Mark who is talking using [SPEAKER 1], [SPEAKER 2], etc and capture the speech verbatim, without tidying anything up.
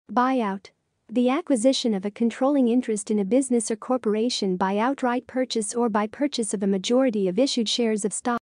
[SPEAKER 1] Buyout. The acquisition of a controlling interest in a business or corporation by outright purchase or by purchase of a majority of issued shares of stock.